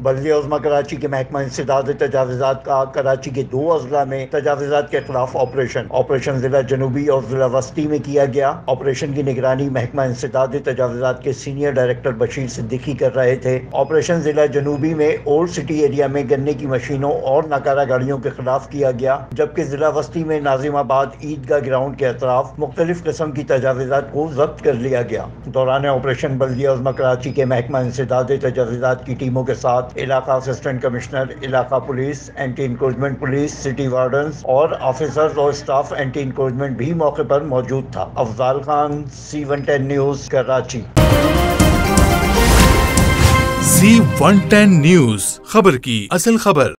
बल्दिया उज़्मा कराची के महकमा इंसदाद तजावुज़ात का कराची के 2 अज़ला में तजावुज़ात के खिलाफ ऑपरेशन जिला जनूबी और जिला वस्ती में किया गया। ऑपरेशन की निगरानी महकमा इंसदाद तजावुज़ात के सीनियर डायरेक्टर बशीर सिद्दीकी कर रहे थे। ऑपरेशन जिला जनूबी में ओल्ड सिटी एरिया में गन्ने की मशीनों और नाकारा गाड़ियों के खिलाफ किया गया, जबकि जिला वस्ती में नाजिमाबाद ईदगाह ग्राउंड के अतराफ मुख्तलिफ किस्म की तजावुज़ात को जब्त कर लिया गया। दौरान ऑपरेशन बल्दिया उज़्मा कराची के महकमा इंसदाद तजावुज़ात की टीमों के साथ इलाका असिस्टेंट कमिश्नर, इलाका police, anti encroachment police, city wardens और ऑफिसर्स और स्टाफ एंटी इंक्रोचमेंट भी मौके पर मौजूद था। Afzal Khan, C110 news, Karachi. C110 news, खबर की असल खबर।